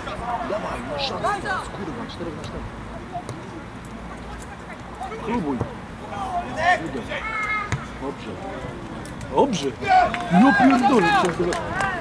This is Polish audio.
Dawaj, masz szansę. Kurwa, 4 na 4. Próbuj. Dobrze. Dobrze. No pierdolę.